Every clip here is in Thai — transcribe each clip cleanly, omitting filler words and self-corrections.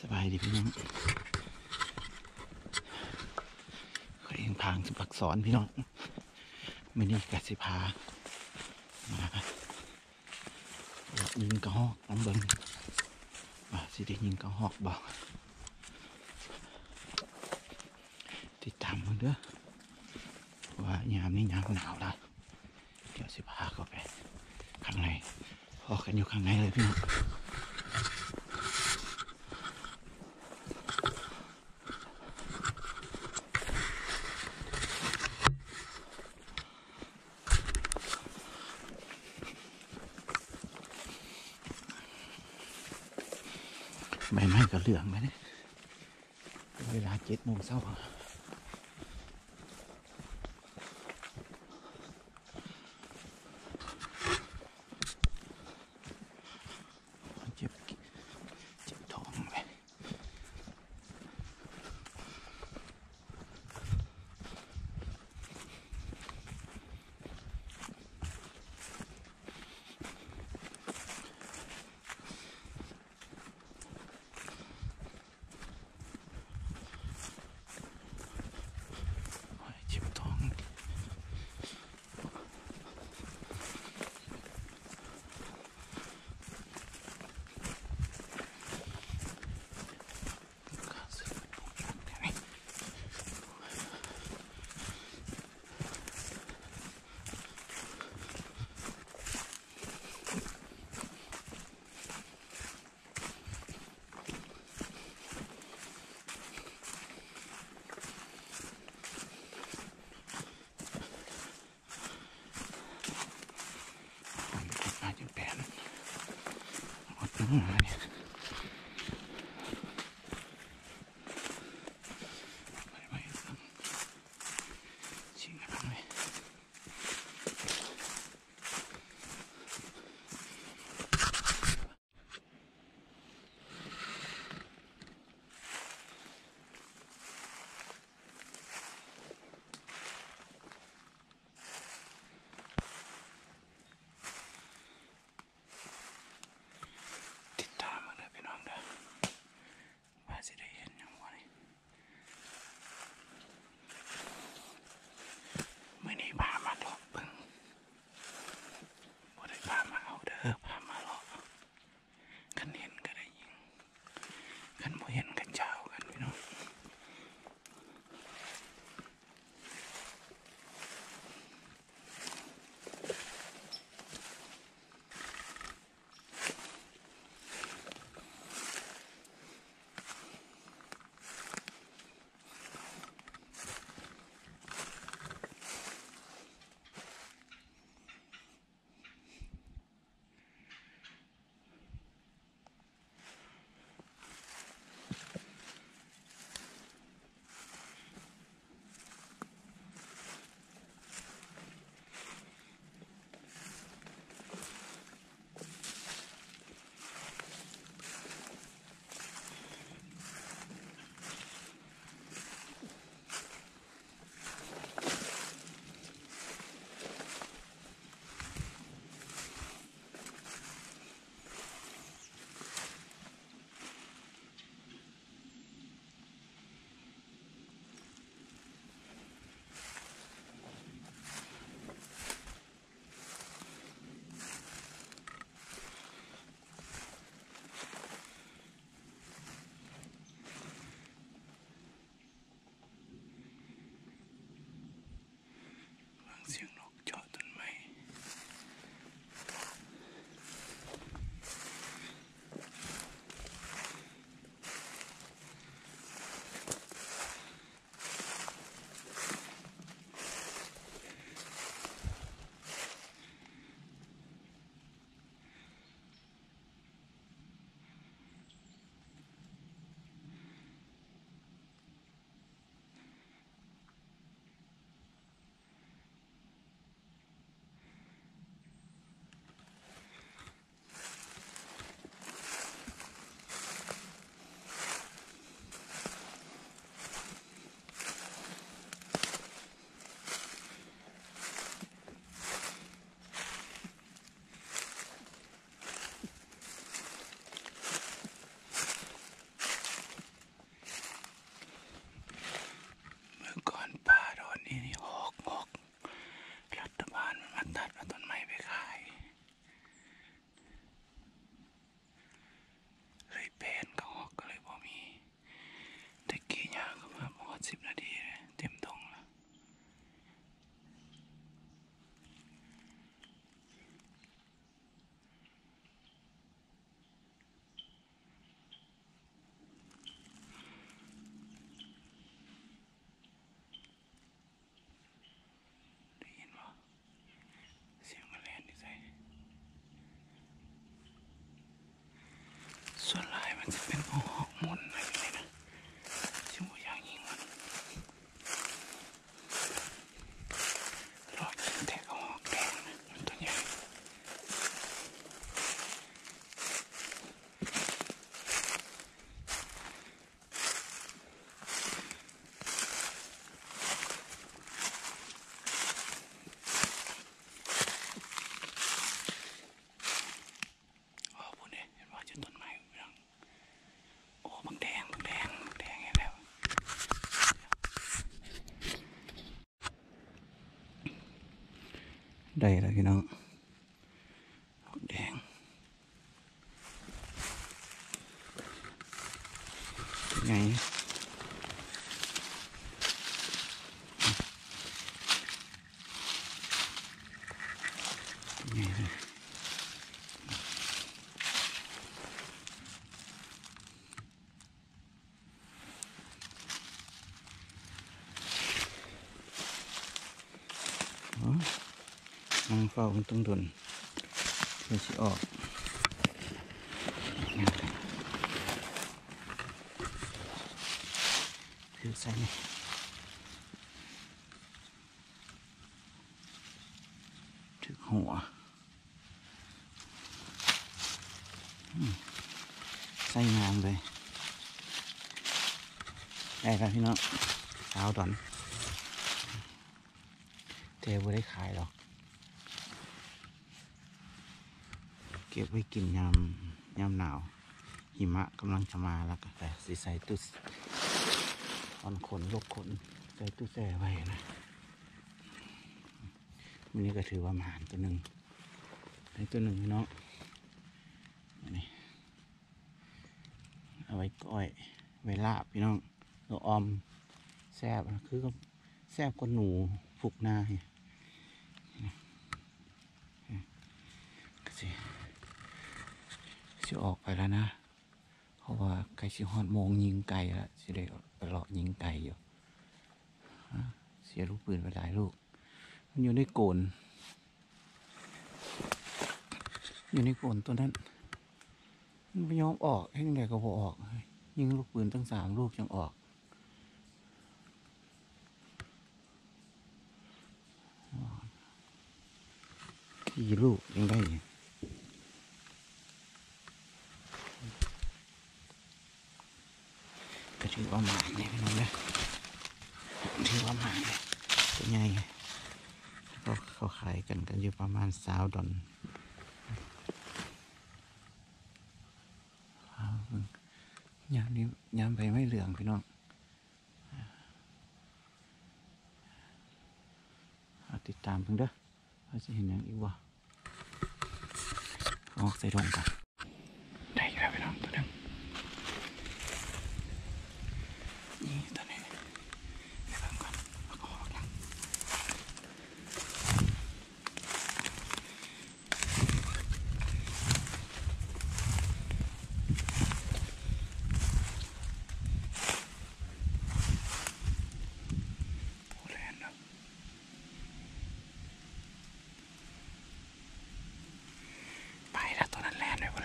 บายดีพี่น้องเคยเห็นทางสุปักสอนพี่น้องไม่นี่กสิพามายิงกระหอกน้องเบิ้งว่าสิได้ยิงกระหอกบอกติดตามมึงเด้อว่ายามนี้ยามหนาวแล้วเดี๋ยวสิพาเข้าไปข้างในพอกันอยู่ข้างในเลยพี่น้องใบไม้ก็เหลืองไหมเนี่ยเวลา7 โมงเช้าเจ็บท้องไหมเจ็บท้องอาจจะแปลนหมดน้ำมาเนี่ยไม่ชิงกันไหมติดตามมันส่วนลายมันจะเป็นหอกมนอะไรนี่นะชิมอย่างยิงมันรอกินแต่ก็หอกแดงนะมันตัวใหญ่ได้แล้วพี่น้องแดงไงไงเลยนั่งเฝ้ามันต้องดนเพื่อสิออกถือใส่นี่ถือหัวใส่งามเลยได้แล้วพี่น้องสาวดอนเทไ่ได้ขายหรอกเก็บไว้กินยามหนาวหิมะกำลังจะมาแล้วก็แต่ใส่ตู้ออนขนลกขนใส่ตู้แช่ไว้นะวันนี้ก็ถือว่าอาหารตัวหนึ่งในตัวหนึ่งเนาะนี่เอาไว้ก้อยไว้ลาบพี่น้องเราออมแซ่บคือแซ่บกว่าหนูฝึกหน้าก็สิออกไปแล้วนะเพราะว่าไก่สิฮอดโมงยิงไก่แล้วสิได้ไปเลาะยิงไก่อยู่เสียลูกปืนไปหลายลูกมันอยู่ในโกนตัวนั้นมันไม่ยอมออกให้ยังไงก็บ่ออกยิงลูกปืนตั้ง3 ลูกยังออก4 ลูกยังได้ก็ถือว่าหมายเนี่ยพี่น้องนะถือว่าหมายตัวใหญ่ก็เขาขายกันอยู่ประมาณ$20ยามนี้ยามไปไม่เหลืองพี่น้องติดตามเพิ่งเด้อว่าจะเห็นอย่างอีกวะออกใส่ดงกันได้แล้วพี่น้องตัวนึงนี่ตัวนี้ไปเบิ่งก่อนแล้วก็ออกยังไปแล้วตัวนั้นแลนไป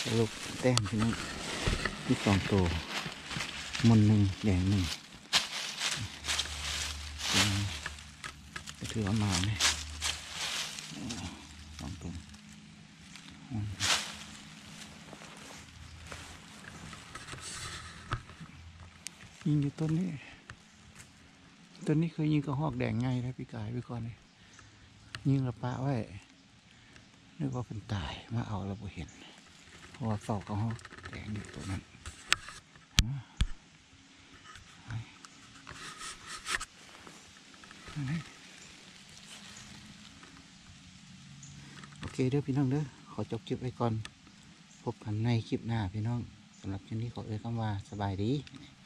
รุปแต้มพี่น้องมีสองตัวมนหนึ่งแดงหนึ่งก็ถือว่ามาเนี่ยสองตัวยิงอยู่ต้นนี้ต้นนี้เคยยิงกระหอกแดงไงนะพี่กายพี่ก่อนนี่ยิงระปะไว้นึกว่าเป็นตายมาเอาเราบ่เห็นเพราะว่าเฝ้ากระหอกแดงอยู่ตัวนั้นโอเคเด้อพี่น้องเด้อขอจบคลิปไว้ก่อนพบกันในคลิปหน้าพี่น้องสำหรับคลิปนี้ขอคำว่าสบายดี